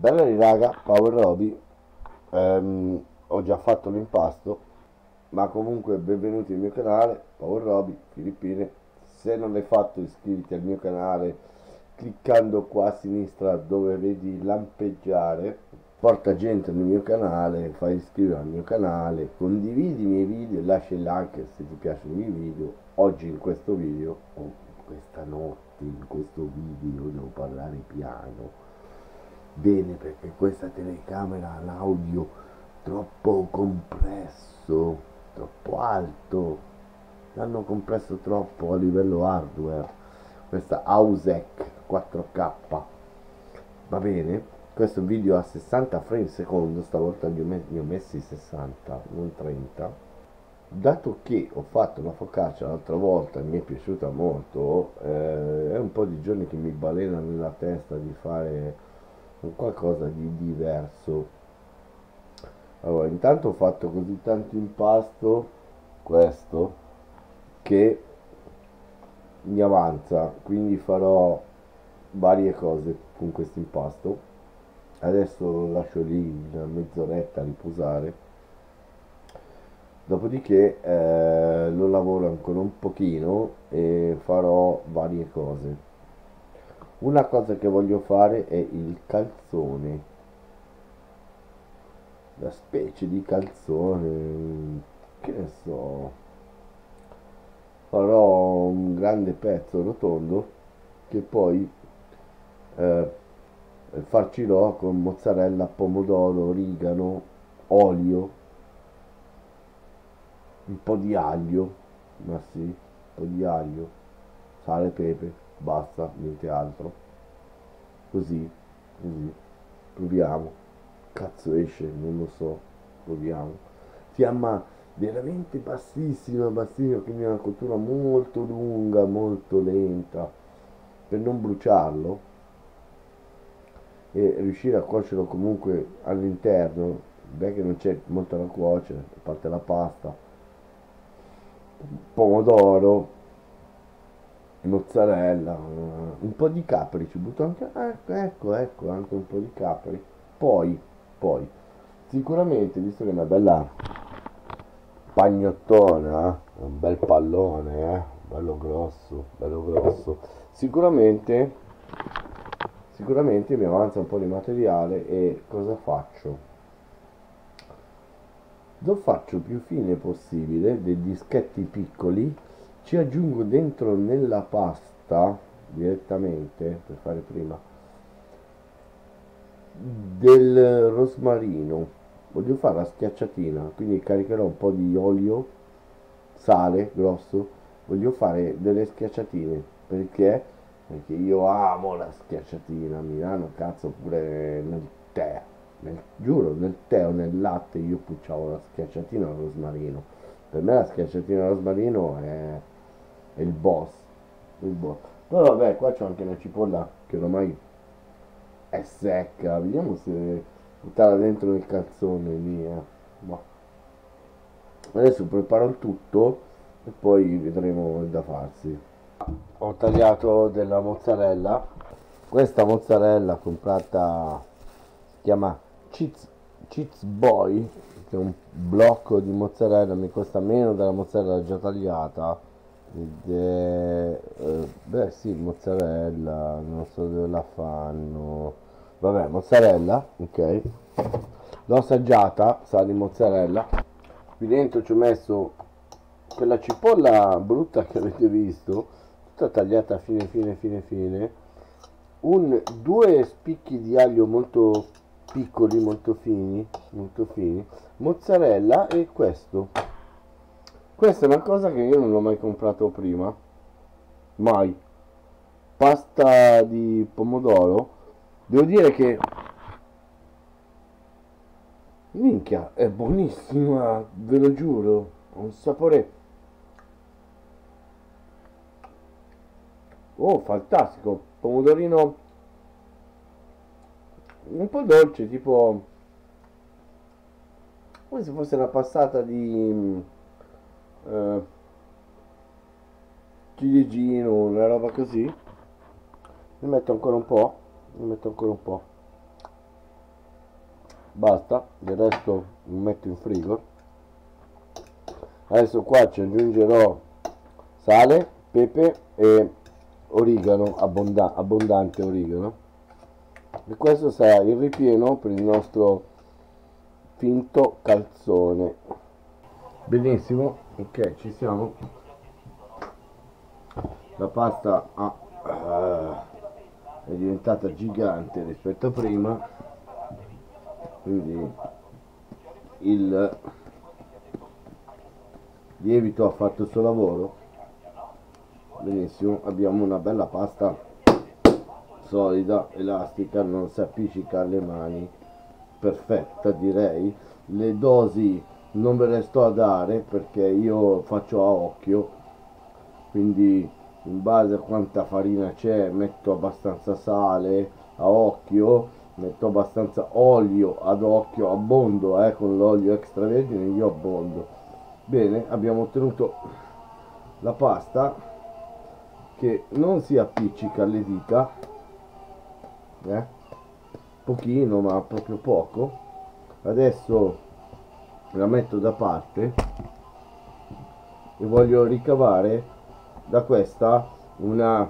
Bella raga, Power Roby. Ho già fatto l'impasto, ma comunque benvenuti al mio canale, Power Roby, Filippine. Se non l'hai fatto iscriviti al mio canale cliccando qua a sinistra dove vedi lampeggiare. Porta gente nel mio canale, fai iscrivere al mio canale, condividi i miei video e lascia il like se ti piacciono i miei video. Oggi in questo video, o questa notte in questo video, devo parlare piano. Bene, perché questa telecamera ha l'audio troppo compresso, troppo alto, l'hanno compresso troppo a livello hardware. Questa Ausec 4K, va bene? Questo video a 60 frame secondo, stavolta ne ho messi 60, non 30. Dato che ho fatto una focaccia l'altra volta e mi è piaciuta molto, è un po' di giorni che mi balena nella testa di fare un qualcosa di diverso. Allora, intanto ho fatto così tanto impasto, questo, che mi avanza, quindi farò varie cose con questo impasto. Adesso lo lascio lì una mezz'oretta a riposare. Dopodiché lo lavoro ancora un pochino e farò varie cose. Una cosa che voglio fare è il calzone, la specie di calzone, che ne so, farò un grande pezzo rotondo che poi eh, farcirò con mozzarella, pomodoro, origano, olio, un po' di aglio, ma sì, un po' di aglio, sale, pepe, basta, niente altro. Così, così, proviamo. Cazzo esce, non lo so, proviamo. Fiamma veramente bassissima, bassissima, quindi una cottura molto lunga, molto lenta, per non bruciarlo e riuscire a cuocerlo comunque all'interno. Beh, che non c'è molto da cuocere, a parte la pasta, pomodoro, mozzarella, un po' di capri, ci butto anche, ecco, anche un po' di capri. Poi, sicuramente, visto che è una bella pagnottona, un bel pallone, bello grosso, sicuramente mi avanza un po' di materiale e cosa faccio? Lo faccio più fine possibile, dei dischetti piccoli, ci aggiungo dentro nella pasta direttamente, per fare prima, del rosmarino. Voglio fare la schiacciatina, quindi caricherò un po' di olio, sale grosso, voglio fare delle schiacciatine, perché io amo la schiacciatina a Milano, cazzo, pure nel tè, giuro, nel tè o nel latte io pucciavo la schiacciatina al rosmarino. Per me la schiacciatina al rosmarino è il boss, il boss. Poi vabbè, qua c'ho anche la cipolla che ormai è secca, vediamo se buttarla dentro nel calzone lì, boh. Adesso preparo il tutto e poi vedremo il da farsi. Ho tagliato della mozzarella. Questa mozzarella comprata si chiama Cheats Boy, che è un blocco di mozzarella, mi costa meno della mozzarella già tagliata. Ed è, beh sì, mozzarella, non so dove la fanno. Vabbè, mozzarella, ok. L'ho assaggiata, sa di mozzarella. Qui dentro ci ho messo quella cipolla brutta che avete visto, tutta tagliata fine, due spicchi di aglio molto piccoli, molto fini, mozzarella e questo. Questa è una cosa che io non ho mai comprato prima, mai. Pasta di pomodoro, devo dire che, minchia, è buonissima, ve lo giuro, ha un sapore, oh, fantastico, pomodorino un po' dolce, tipo come se fosse una passata di eh, ciliegino, una roba così. Ne metto ancora un po', basta, il resto lo metto in frigo. Adesso qua ci aggiungerò sale, pepe e origano, abbondante origano, e questo sarà il ripieno per il nostro finto calzone. Benissimo, ok, ci siamo. La pasta è diventata gigante rispetto a prima, quindi il lievito ha fatto il suo lavoro. Benissimo, abbiamo una bella pasta solida, elastica, non si appiccica alle mani, perfetta direi. Le dosi non ve le sto a dare perché io faccio a occhio, quindi in base a quanta farina c'è metto abbastanza sale a occhio, metto abbastanza olio ad occhio, abbondo con l'olio extravergine, io abbondo. Bene, abbiamo ottenuto la pasta che non si appiccica alle dita, pochino, ma proprio poco. Adesso la metto da parte e voglio ricavare da questa un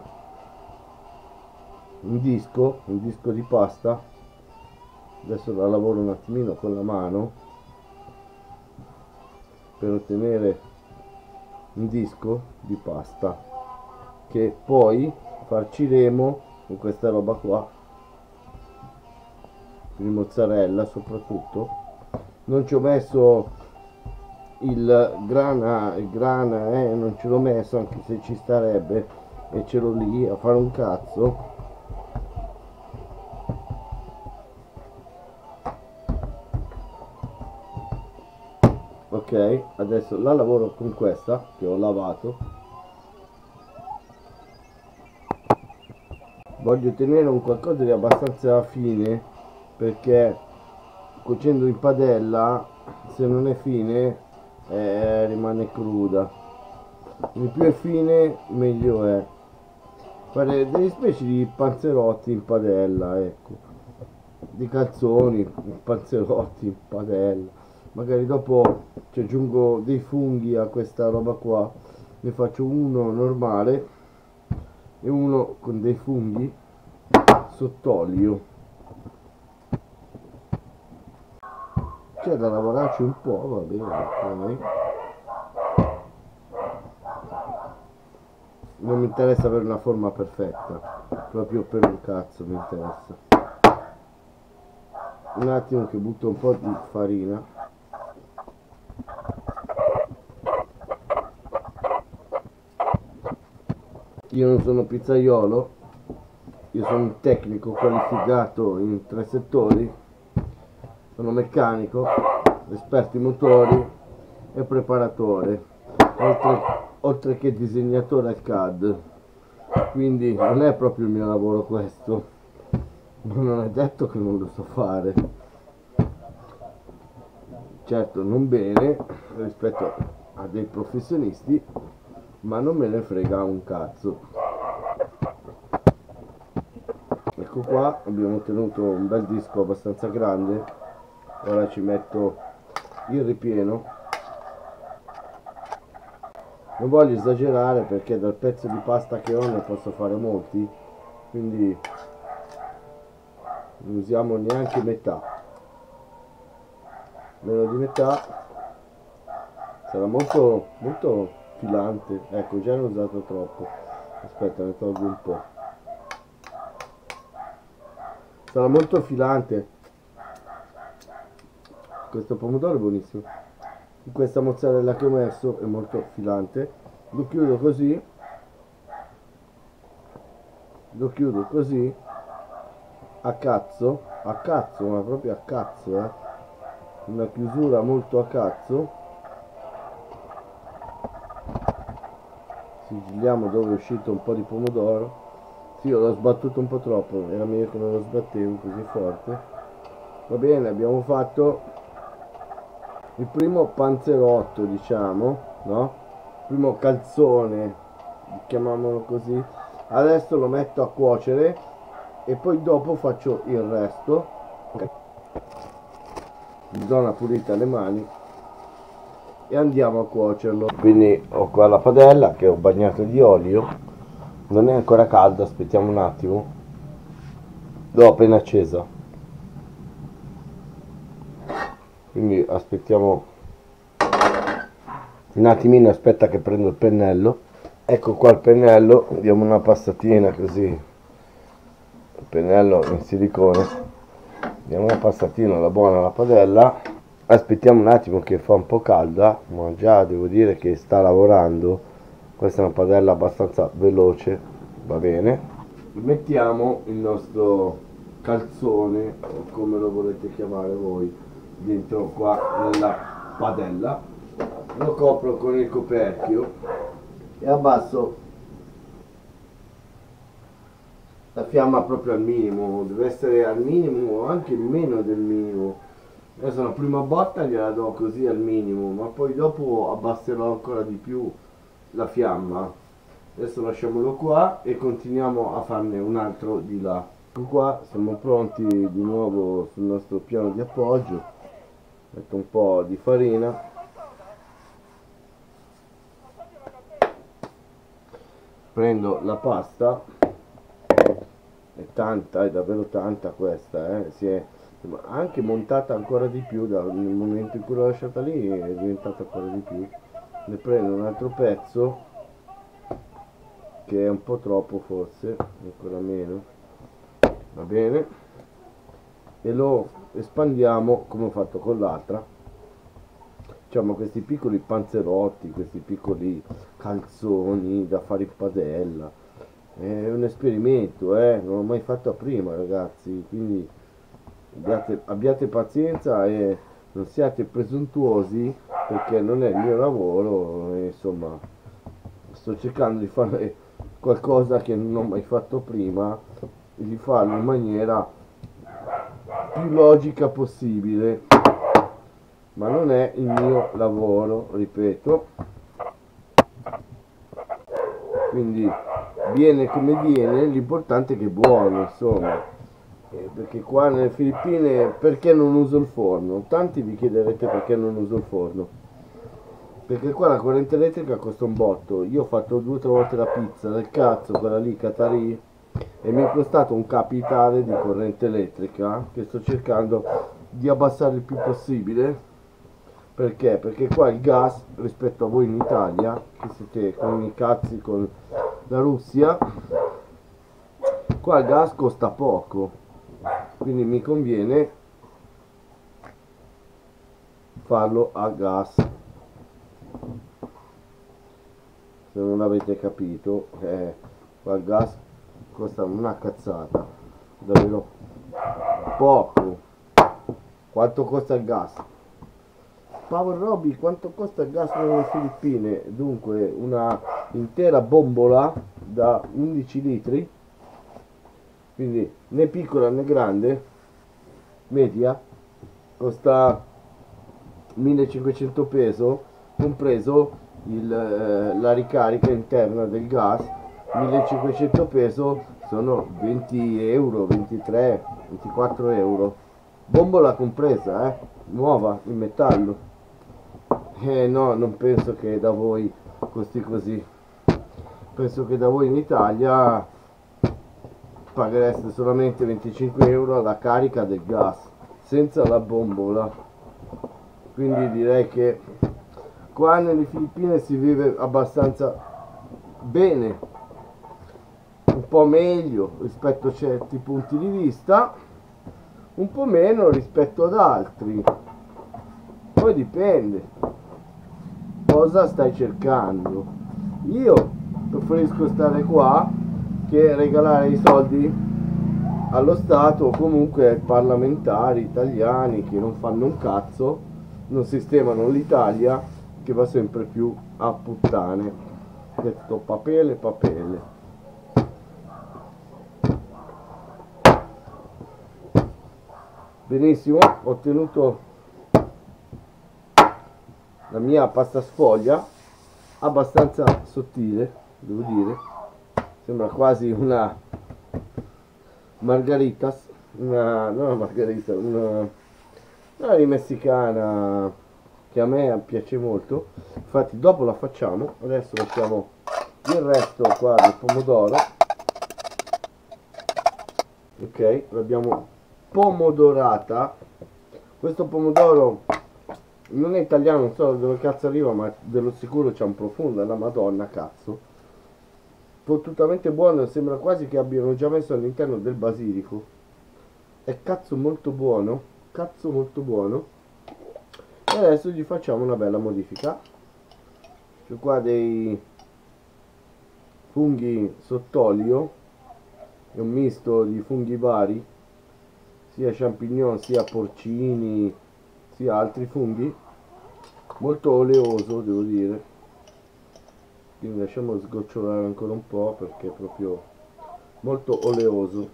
disco di pasta. Adesso la lavoro un attimino con la mano per ottenere un disco di pasta che poi farciremo con questa roba qua, il mozzarella soprattutto. Non ci ho messo il grana, non ce l'ho messo, anche se ci starebbe, e ce l'ho lì a fare un cazzo. Ok, adesso la lavoro con questa che ho lavato. Voglio ottenere un qualcosa di abbastanza fine perché cuocendo in padella, se non è fine rimane cruda. Il più è fine meglio è. Fare delle specie di panzerotti in padella, ecco, di calzoni, panzerotti in padella. Magari dopo ci aggiungo dei funghi a questa roba qua, ne faccio uno normale e uno con dei funghi sott'olio. C'è da lavorarci un po', va bene, ok. Non mi interessa avere una forma perfetta, proprio per un cazzo mi interessa. Un attimo che butto un po' di farina. Io non sono pizzaiolo, io sono un tecnico qualificato in 3 settori, sono meccanico, esperto in motori e preparatore, oltre che disegnatore al CAD, quindi non è proprio il mio lavoro questo, ma non è detto che non lo so fare. Certo non bene rispetto a dei professionisti, ma non me ne frega un cazzo. Ecco qua, abbiamo ottenuto un bel disco abbastanza grande. Ora ci metto il ripieno. Non voglio esagerare perché dal pezzo di pasta che ho ne posso fare molti, quindi non usiamo neanche metà, meno di metà. Sarà molto filante. Ecco, già ne ho usato troppo, aspetta, ne tolgo un po'. Sarà molto filante. Questo pomodoro è buonissimo. Questa mozzarella che ho messo è molto filante. Lo chiudo così, a cazzo, ma proprio a cazzo, una chiusura molto a cazzo. Sigilliamo dove è uscito un po' di pomodoro. Sì, l'ho sbattuto un po' troppo, era meglio che non lo sbattevo così forte. Va bene, abbiamo fatto il primo panzerotto, diciamo, no? Il primo calzone, chiamiamolo così. Adesso lo metto a cuocere e poi dopo faccio il resto. Okay. zona pulita le mani e andiamo a cuocerlo. Quindi ho qua la padella che ho bagnato di olio, non è ancora calda, aspettiamo un attimo, l'ho appena accesa, quindi aspettiamo un attimino, aspetta che prendo il pennello. Ecco qua il pennello, diamo una passatina così, il pennello in silicone, diamo una passatina alla buona alla padella, aspettiamo un attimo che fa un po' calda, ma già devo dire che sta lavorando. Questa è una padella abbastanza veloce, va bene. Mettiamo il nostro calzone, o come lo volete chiamare voi, dentro qua nella padella, lo copro con il coperchio e abbasso la fiamma proprio al minimo, deve essere al minimo o anche meno del minimo. Adesso la prima botta gliela do così al minimo, ma poi dopo abbasserò ancora di più la fiamma. Adesso lasciamolo qua e continuiamo a farne un altro di là. Ecco qua, siamo pronti di nuovo sul nostro piano di appoggio. Metto un po' di farina. Prendo la pasta, è tanta, è davvero tanta questa, si è anche montata ancora di più nel momento in cui l'ho lasciata lì, è diventata ancora di più. Ne prendo un altro pezzo, che è un po' troppo forse, ancora meno, va bene, e lo espandiamo come ho fatto con l'altra. Diciamo questi piccoli panzerotti, questi piccoli calzoni da fare in padella, è un esperimento, non l'ho mai fatto prima ragazzi, quindi abbiate pazienza e non siate presuntuosi, perché non è il mio lavoro e insomma sto cercando di fare qualcosa che non ho mai fatto prima e di farlo in maniera più logica possibile, ma non è il mio lavoro, ripeto, quindi viene come viene, l'importante è che è buono, insomma, perché qua nelle Filippine perché non uso il forno? Tanti vi chiederete perché non uso il forno, perché qua la corrente elettrica costa un botto. Io ho fatto 2 o 3 volte la pizza del cazzo, quella lì Qatari, e mi è costato un capitale di corrente elettrica che sto cercando di abbassare il più possibile. Perché? Perché qua il gas, rispetto a voi in Italia, che siete con i cazzi con la Russia, qua il gas costa poco, quindi mi conviene farlo a gas. Se non l'avete capito, qua il gas costa una cazzata, davvero poco. Quanto costa il gas? Power Roby, quanto costa il gas nelle Filippine? Dunque, una intera bombola da 11 litri, quindi né piccola né grande, media, costa 1500 peso, compreso la ricarica interna del gas. 1500 peso sono 20 euro, 23, 24 euro, bombola compresa, nuova in metallo. No, non penso che da voi costi così. Penso che da voi in Italia paghereste solamente 25 euro la carica del gas, senza la bombola. Quindi direi che qua nelle Filippine si vive abbastanza bene, un po' meglio rispetto a certi punti di vista, un po' meno rispetto ad altri. Poi dipende cosa stai cercando. Io preferisco stare qua che regalare i soldi allo Stato o comunque ai parlamentari italiani che non fanno un cazzo, non sistemano l'Italia che va sempre più a puttane. Detto papele papele. Benissimo, ho ottenuto la mia pasta sfoglia, abbastanza sottile, devo dire, sembra quasi una margaritas, non una margarita, Di messicana che a me piace molto, infatti dopo la facciamo. Adesso mettiamo il resto qua del pomodoro. Ok, l'abbiamo pomodorata. Questo pomodoro non è italiano, non so da dove cazzo arriva, ma dello sicuro c'è un profumo della Madonna, cazzo. Fottutamente buono, sembra quasi che abbiano già messo all'interno del basilico. È cazzo molto buono, cazzo molto buono. E adesso gli facciamo una bella modifica. C'ho qua dei funghi sott'olio, è un misto di funghi vari, sia champignon, sia porcini, sia altri funghi, molto oleoso devo dire, quindi lasciamo sgocciolare ancora un po' perché è proprio molto oleoso.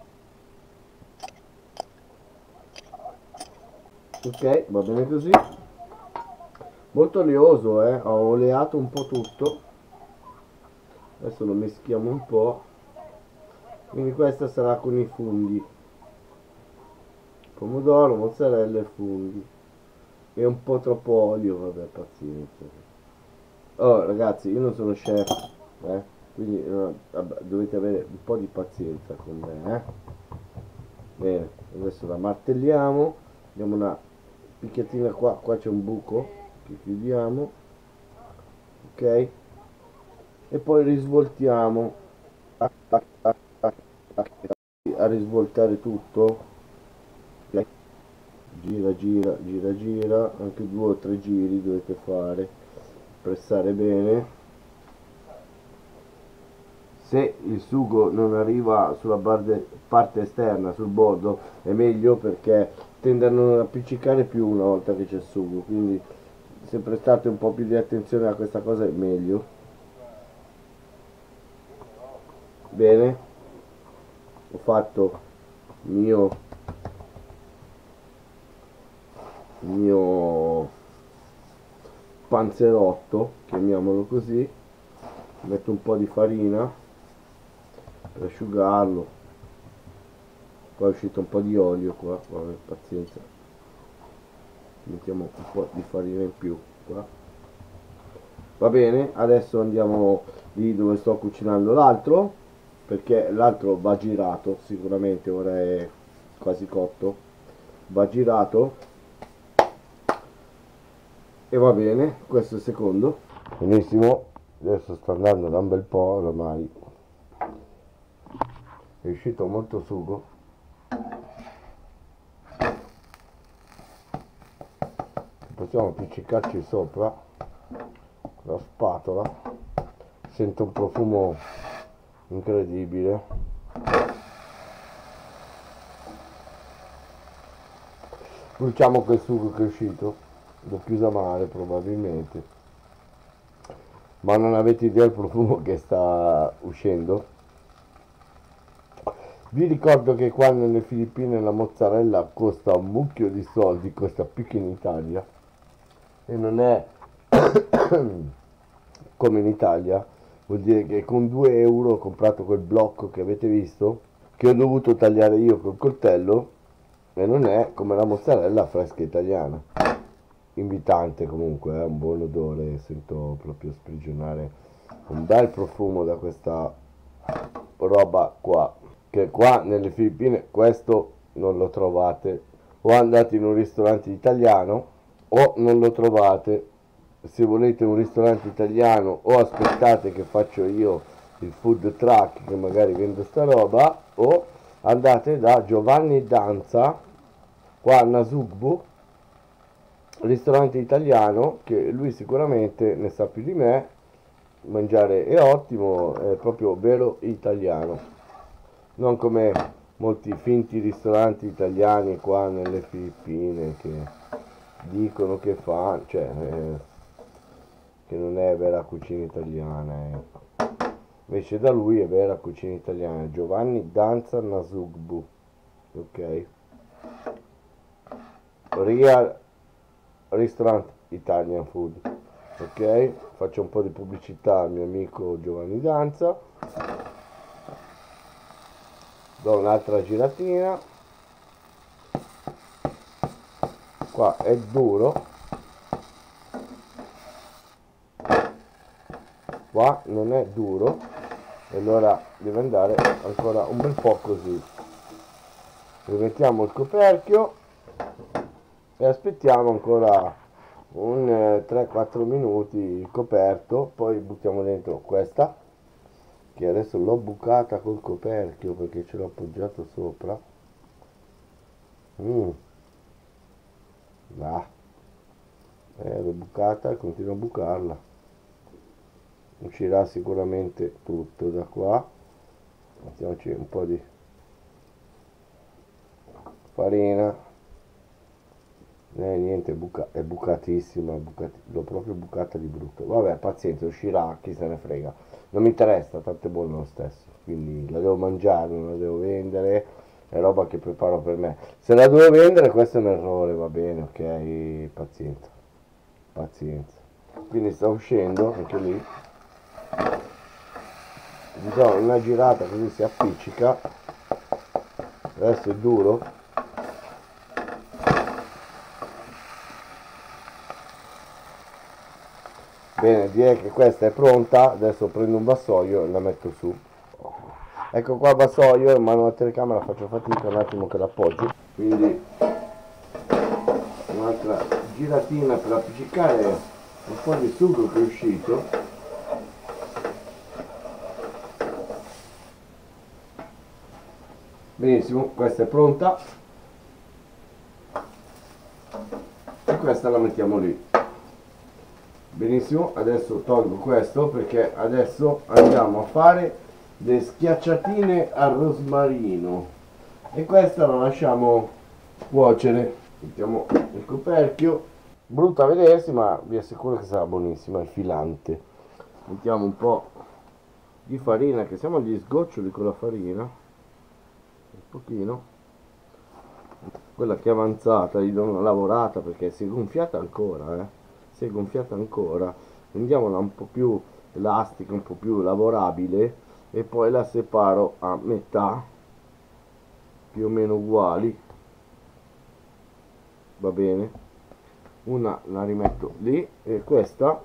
Ok, va bene così, molto oleoso, ho oleato un po' tutto. Adesso lo meschiamo un po', quindi questa sarà con i funghi, pomodoro, mozzarella e funghi, e un po' troppo olio, vabbè, pazienza. Oh ragazzi, io non sono chef, quindi vabbè, dovete avere un po' di pazienza con me. Bene, adesso la martelliamo, diamo una picchiatina qua, qua c'è un buco che chiudiamo, ok, e poi risvoltiamo a risvoltare tutto. Gira gira gira gira, anche 2 o 3 giri dovete fare, pressare bene. Se il sugo non arriva sulla parte esterna, sul bordo, è meglio perché tende a non appiccicare più una volta che c'è il sugo, quindi se prestate un po' più di attenzione a questa cosa è meglio. Bene, ho fatto il mio panzerotto, chiamiamolo così. Metto un po' di farina per asciugarlo, poi è uscito un po' di olio qua, vabbè, pazienza, mettiamo un po' di farina in più qua. Va bene, adesso andiamo lì dove sto cucinando l'altro, perché l'altro va girato sicuramente, ora è quasi cotto, va girato. E va bene, questo è il secondo. Benissimo, adesso sta andando da un bel po' ormai, è uscito molto sugo. Possiamo appiccicarci sopra con la spatola, sento un profumo incredibile. Bruciamo quel sugo che è uscito, l'ho chiusa male probabilmente, ma non avete idea del profumo che sta uscendo. Vi ricordo che qua nelle Filippine la mozzarella costa un mucchio di soldi, costa più che in Italia, e non è come in Italia. Vuol dire che con 2 euro ho comprato quel blocco che avete visto, che ho dovuto tagliare io col coltello, e non è come la mozzarella fresca italiana. Invitante comunque, un buon odore, sento proprio sprigionare un bel profumo da questa roba qua, che qua nelle Filippine questo non lo trovate, o andate in un ristorante italiano o non lo trovate. Se volete un ristorante italiano o aspettate che faccio io il food truck che magari vendo sta roba, o andate da Giovanni Danza qua a Nasugbu, ristorante italiano, che lui sicuramente ne sa più di me, mangiare è ottimo, è proprio vero italiano, non come molti finti ristoranti italiani qua nelle Filippine che dicono che fanno, cioè che non è vera cucina italiana, ecco. Invece da lui è vera cucina italiana, Giovanni Danza Nasugbu, ok? Real Restaurant Italian Food, ok? Faccio un po' di pubblicità al mio amico Giovanni Danza, do un'altra giratina, qua è duro, qua non è duro, e allora deve andare ancora un bel po' così. Rimettiamo il coperchio e aspettiamo ancora un 3-4 minuti coperto, poi buttiamo dentro questa che adesso l'ho bucata col coperchio perché ce l'ho appoggiato sopra. Va, l'ho bucata e continuo a bucarla, uscirà sicuramente tutto da qua. Mettiamoci un po' di farina. Niente, è bucatissima, l'ho proprio bucata di brutto. Vabbè, pazienza, uscirà, chi se ne frega. Non mi interessa, tanto è buono lo stesso. Quindi la devo mangiare, non la devo vendere, è roba che preparo per me. Se la devo vendere, questo è un errore, va bene, ok? Pazienza, pazienza. Quindi sta uscendo, anche lì. Gli do una girata così si appiccica. Adesso è duro. Bene, direi che questa è pronta. Adesso prendo un vassoio e la metto su. Ecco qua il vassoio, in mano alla telecamera faccio fatica un attimo che l'appoggio. Quindi un'altra giratina per appiccicare un po' di sugo che è uscito. Benissimo, questa è pronta. E questa la mettiamo lì. Benissimo, adesso tolgo questo perché adesso andiamo a fare le schiacciatine al rosmarino e questa la lasciamo cuocere. Mettiamo il coperchio, brutta a vedersi ma vi assicuro che sarà buonissima, è filante. Mettiamo un po' di farina, che siamo agli sgoccioli con la farina, un pochino, quella che è avanzata, gli do una lavorata perché si è gonfiata ancora, si è gonfiata ancora, rendiamola un po' più elastica, un po' più lavorabile e poi la separo a metà, più o meno uguali, va bene, una la rimetto lì e questa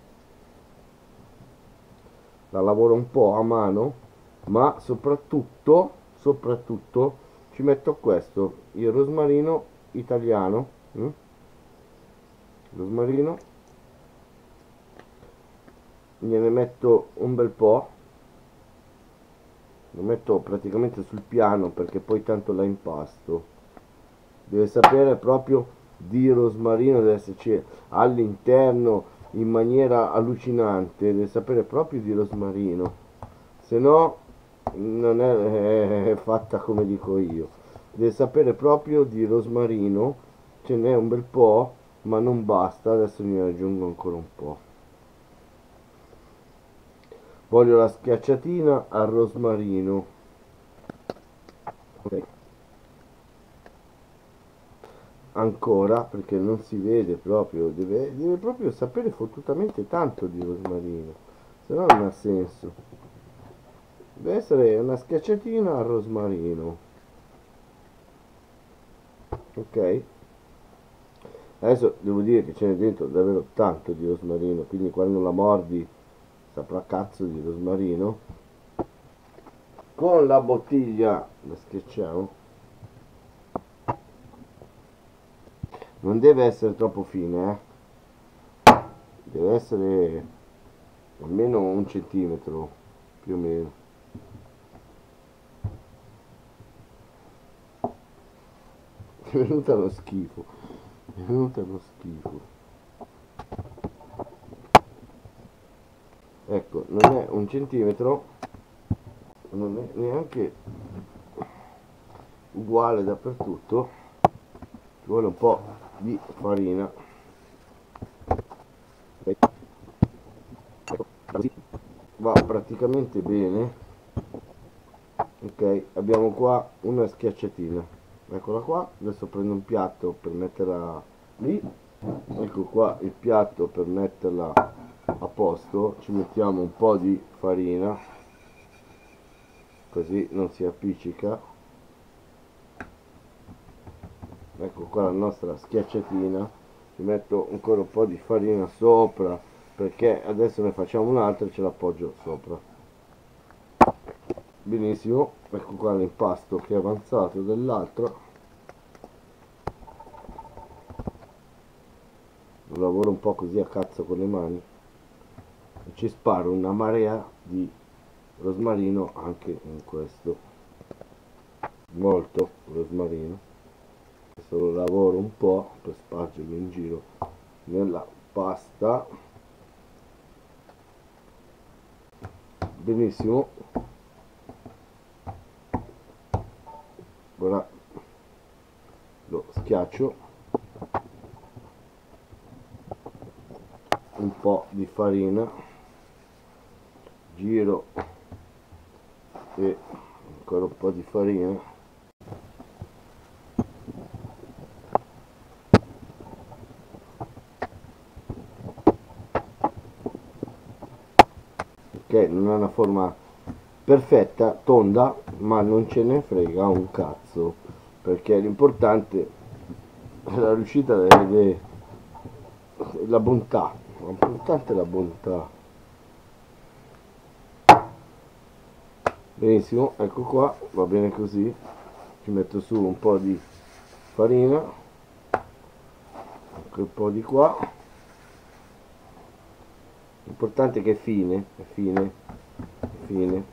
la lavoro un po' a mano, ma soprattutto ci metto questo, il rosmarino italiano, rosmarino, gliene metto un bel po', lo metto praticamente sul piano perché poi tanto la impasto. Deve sapere proprio di rosmarino, deve esserci all'interno in maniera allucinante, deve sapere proprio di rosmarino, se no non è fatta come dico io, deve sapere proprio di rosmarino, ce n'è un bel po' ma non basta, adesso ne aggiungo ancora un po'. Voglio la schiacciatina al rosmarino, ok, ancora perché non si vede proprio, deve proprio sapere fottutamente tanto di rosmarino, se no non ha senso. Deve essere una schiacciatina al rosmarino, ok. Adesso devo dire che ce n'è dentro davvero tanto di rosmarino, quindi quando la mordi saprà cazzo di rosmarino. Con la bottiglia la schiacciamo, non deve essere troppo fine, deve essere almeno 1 centimetro più o meno. È venuta lo schifo, è venuta lo schifo. Ecco, non è 1 centimetro, non è neanche uguale dappertutto, ci vuole un po' di farina. Va praticamente bene, ok. Abbiamo qua una schiacciatina, eccola qua. Adesso prendo un piatto per metterla lì, ecco qua il piatto per metterla a posto, ci mettiamo un po' di farina così non si appiccica, ecco qua la nostra schiacciatina, ci metto ancora un po' di farina sopra perché adesso ne facciamo un'altra e ce l'appoggio sopra. Benissimo, ecco qua l'impasto che è avanzato dell'altro. Lo lavoro un po' così a cazzo con le mani e ci sparo una marea di rosmarino anche in questo, molto rosmarino. Adesso lo lavoro un po' per spargerlo in giro nella pasta. Benissimo, ora lo schiaccio, un po' di farina, giro e ancora un po' di farina, che non ha una forma perfetta, tonda, ma non ce ne frega un cazzo, perché l'importante è la riuscita la bontà, l'importante è la bontà. Benissimo, ecco qua, va bene così, ci metto su un po' di farina, anche un po' di qua, l'importante è che è fine, è fine, è fine,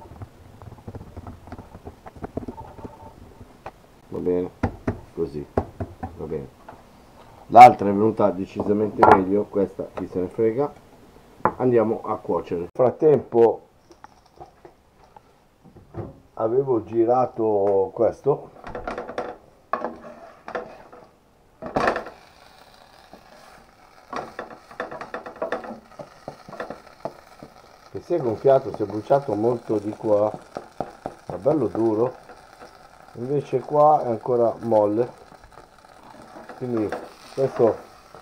va bene, così, va bene. L'altra è venuta decisamente meglio, questa chi se ne frega. Andiamo a cuocere. Nel frattempo avevo girato questo, che si è gonfiato, si è bruciato molto di qua, è bello duro, invece qua è ancora molle, quindi questo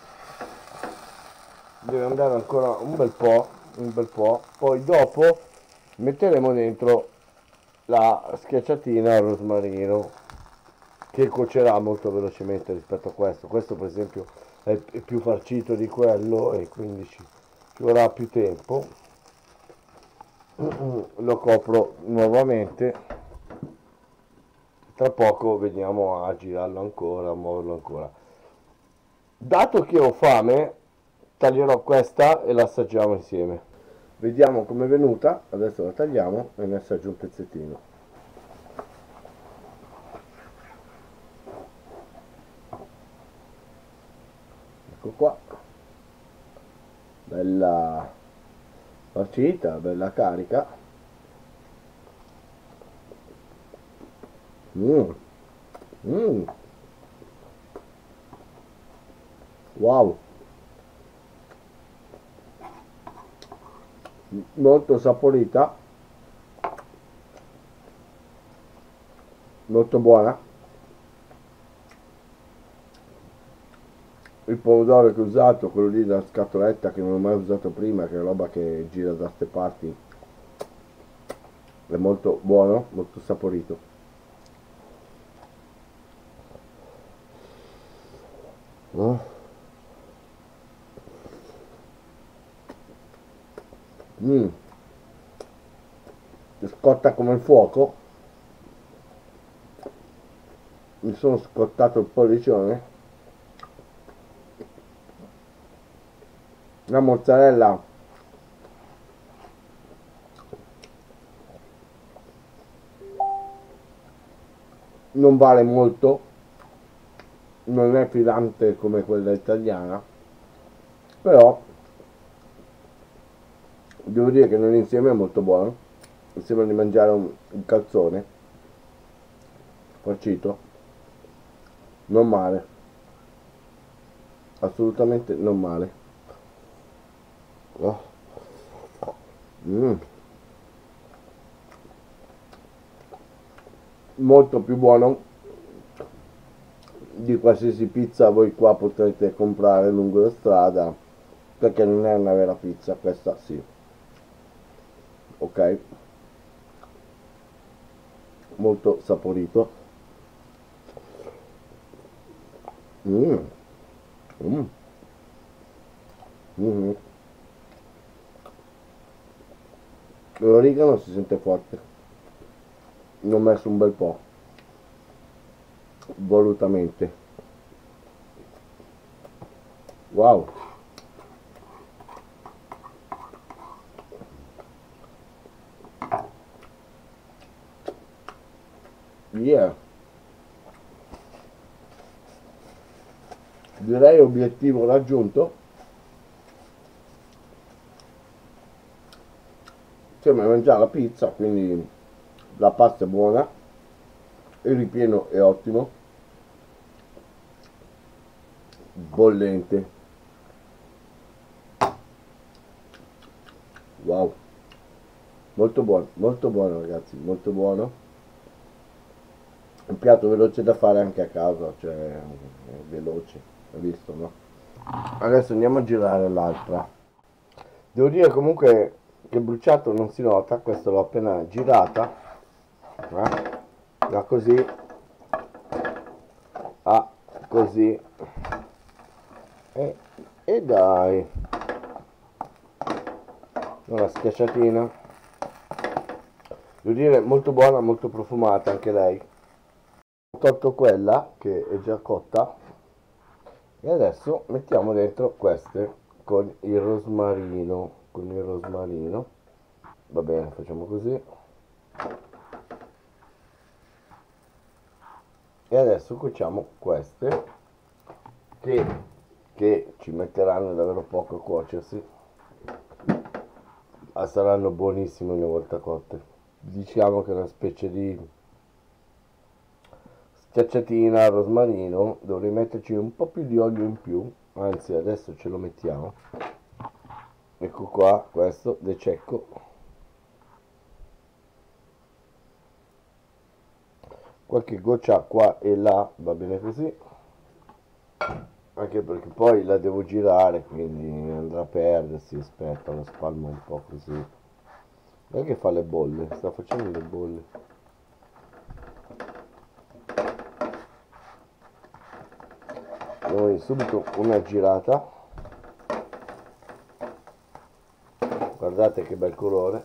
deve andare ancora un bel po', poi dopo metteremo dentro la schiacciatina al rosmarino che cuocerà molto velocemente rispetto a questo per esempio è più farcito di quello e quindi ci vorrà più tempo. Lo copro nuovamente, tra poco veniamo a girarlo ancora, a muoverlo ancora. Dato che ho fame taglierò questa e la assaggiamo insieme, vediamo com'è venuta. Adesso la tagliamo e ne assaggio un pezzettino. Ecco qua, bella farcita, bella carica. Mm. Mm. Wow, molto saporita, molto buona. Il pomodoro che ho usato, quello lì della scatoletta che non ho mai usato prima, che è roba che gira da ste parti, è molto buono, molto saporito. Oh. Mm. Scotta come il fuoco. Mi sono scottato il pollicione. La mozzarella non vale molto, non è filante come quella italiana, però devo dire che nell'insieme è molto buono. Mi sembra di mangiare un calzone farcito, non male, assolutamente non male. Oh. Mm. Molto più buono di qualsiasi pizza voi qua potrete comprare lungo la strada, perché non è una vera pizza, questa sì, ok, molto saporito. Mm, mm, mm. L'origano si sente forte. Ne ho messo un bel po', volutamente. Wow. Yeah. Direi obiettivo raggiunto. Sembra mangiare la pizza, quindi la pasta è buona, il ripieno è ottimo, bollente. Wow, molto buono ragazzi, molto buono. Un piatto veloce da fare anche a casa, cioè è veloce, hai visto, no? Adesso andiamo a girare l'altra. Devo dire comunque che il bruciato non si nota, questo l'ho appena girata, da così a così. E, e dai, una schiacciatina. Devo dire molto buona, molto profumata anche lei. Ho tolto quella che è già cotta e adesso mettiamo dentro queste con il rosmarino. Con il rosmarino. Va bene, facciamo così. E adesso cuociamo queste che, che ci metteranno davvero poco a cuocersi, ma saranno buonissime una volta cotte. Diciamo che è una specie di schiacciatina al rosmarino, dovrei metterci un po' più di olio in più, anzi adesso ce lo mettiamo. Ecco qua, questo De Cecco. Qualche goccia qua e là, va bene così. Anche perché poi la devo girare, quindi andrà a perdersi. Aspetta, lo spalmo un po' così. Non è che fa le bolle, sta facendo le bolle. Noi subito una girata. Guardate che bel colore.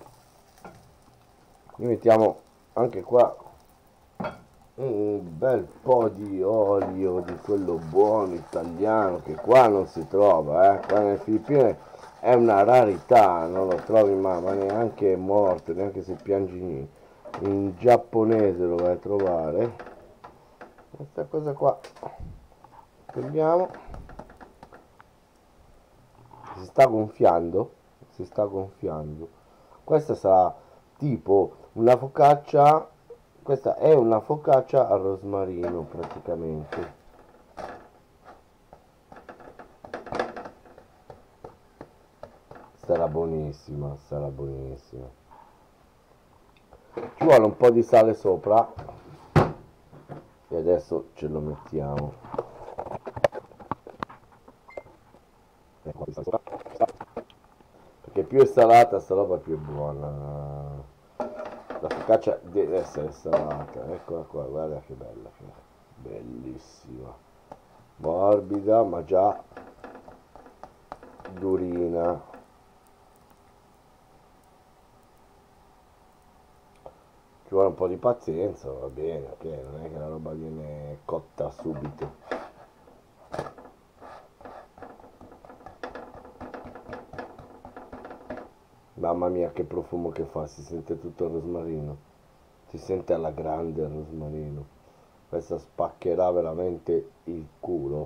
Noi mettiamo anche qua un bel po' di olio di quello buono italiano che qua non si trova, qua nelle Filippine è una rarità, non lo trovi mai, ma neanche morto, neanche se piangi in giapponese lo vai a trovare. Questa cosa qua togliamo, si sta gonfiando, si sta gonfiando. Questa sarà tipo una focaccia. Questa è una focaccia al rosmarino praticamente. Sarà buonissima, sarà buonissima. Ci vuole un po' di sale sopra e adesso ce lo mettiamo. Ecco, perché più è salata sta roba più è buona. La focaccia deve essere salata. Eccola qua, guarda che bella che è. Bellissima. Morbida ma già durina. Ci vuole un po' di pazienza, va bene, ok, non è che la roba viene cotta subito. Mamma mia che profumo che fa, si sente tutto il rosmarino. Si sente alla grande il rosmarino. Questa spaccherà veramente il culo.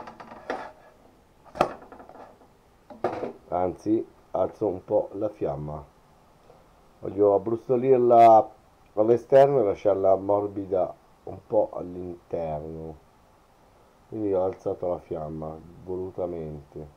Anzi, alzo un po' la fiamma. Voglio abbrustolirla all'esterno e lasciarla morbida un po' all'interno. Quindi ho alzato la fiamma volutamente.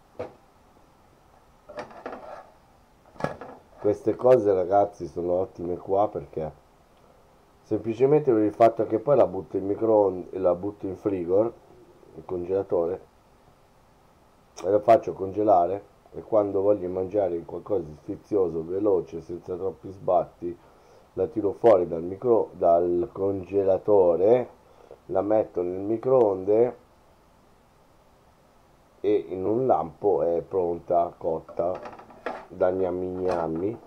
Queste cose ragazzi sono ottime qua perché semplicemente per il fatto che poi la butto in microonde e la butto in frigor, il congelatore, e la faccio congelare e quando voglio mangiare qualcosa di sfizioso, veloce, senza troppi sbatti, la tiro fuori dal congelatore la metto nel microonde e in un lampo è pronta, cotta da gnammi gnammi.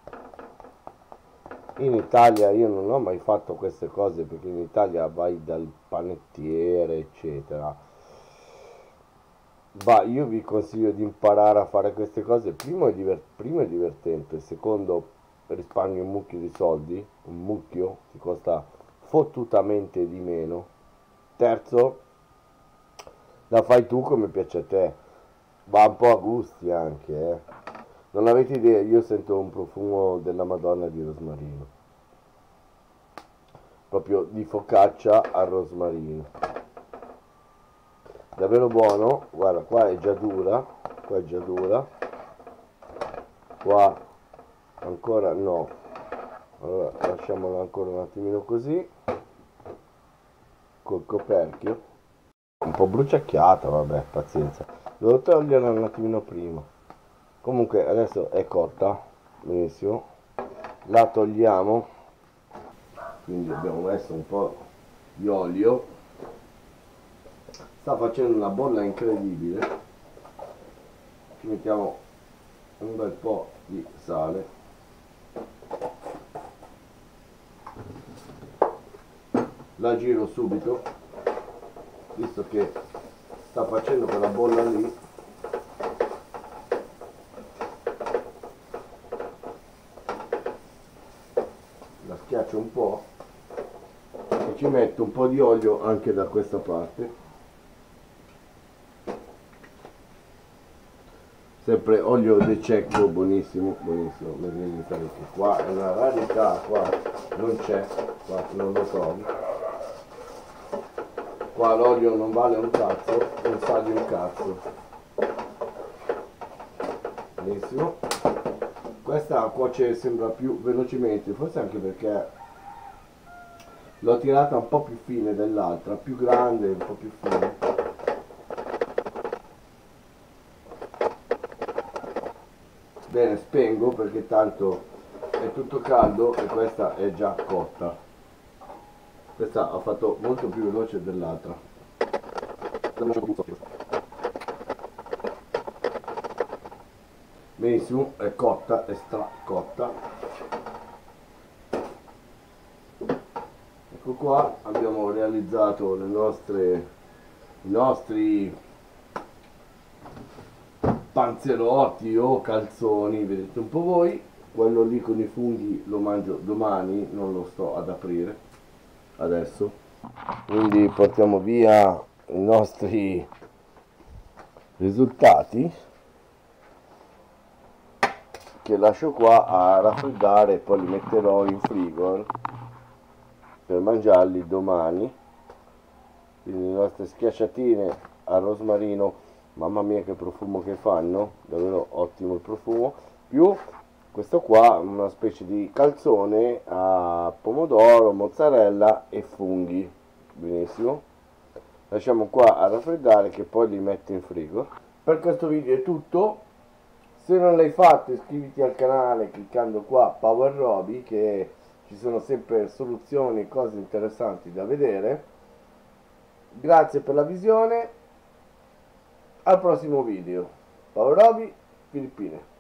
In Italia io non ho mai fatto queste cose perché in Italia vai dal panettiere eccetera. Ma io vi consiglio di imparare a fare queste cose. Primo è divertente, secondo risparmi un mucchio di soldi, un mucchio, ti costa fottutamente di meno. Terzo, la fai tu come piace a te, va un po' a gusti anche, eh. Non avete idea, io sento un profumo della Madonna di rosmarino, proprio di focaccia al rosmarino, davvero buono. Guarda, qua è già dura, qua è già dura, qua ancora no. Allora lasciamolo ancora un attimino così, col coperchio, un po' bruciacchiata, vabbè, pazienza, devo toglierla un attimino prima. Comunque adesso è cotta benissimo, la togliamo, quindi abbiamo messo un po' di olio, sta facendo una bolla incredibile, ci mettiamo un bel po' di sale, la giro subito visto che sta facendo quella bolla lì. La schiaccio un po' e ci metto un po' di olio anche da questa parte, sempre olio de cecco, buonissimo, buonissimo, mi viene di fare qui. Qua è una rarità, qua non c'è, qua non lo trovi, qua l'olio non vale un cazzo, non sa di un cazzo. Benissimo, questa cuoce sembra più velocemente, forse anche perché l'ho tirata un po' più fine dell'altra, più grande, un po' più fine. Bene, spengo perché tanto è tutto caldo e questa è già cotta. Questa ha fatto molto più veloce dell'altra. Benissimo, è cotta, è stracotta. Ecco qua, abbiamo realizzato i nostri panzerotti o calzoni, vedete un po' voi. Quello lì con i funghi lo mangio domani, non lo sto ad aprire adesso. Quindi portiamo via i nostri risultati che lascio qua a raffreddare e poi li metterò in frigo per mangiarli domani. Quindi le nostre schiacciatine al rosmarino, mamma mia che profumo che fanno, davvero ottimo il profumo, più questo qua una specie di calzone a pomodoro, mozzarella e funghi, benissimo. Lasciamo qua a raffreddare che poi li metto in frigo. Per questo video è tutto, se non l'hai fatto iscriviti al canale cliccando qua Power Roby, che ci sono sempre soluzioni e cose interessanti da vedere. Grazie per la visione, al prossimo video. Power Roby, Filippine.